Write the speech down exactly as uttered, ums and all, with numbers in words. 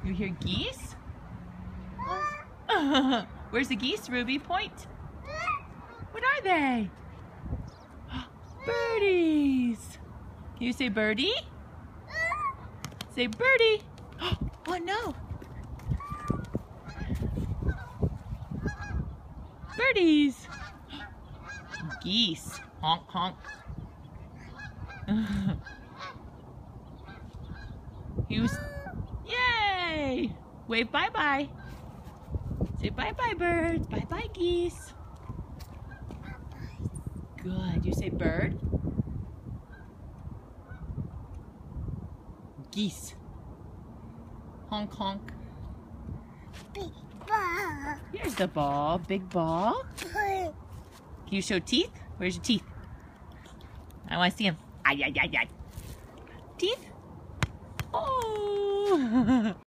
You hear geese? Where's the geese, Ruby? Point. What are they? Birdies. Can you say birdie? Say birdie. Oh no. Birdies. Geese. Honk honk. You, yay! Wave bye-bye. Say bye-bye, birds. Bye-bye, geese. Good. You say bird. Geese. Honk honk. Big ball. Here's the ball. Big ball. Can you show teeth? Where's your teeth? I want to see them. Ay, ay, ay, ay. Teeth?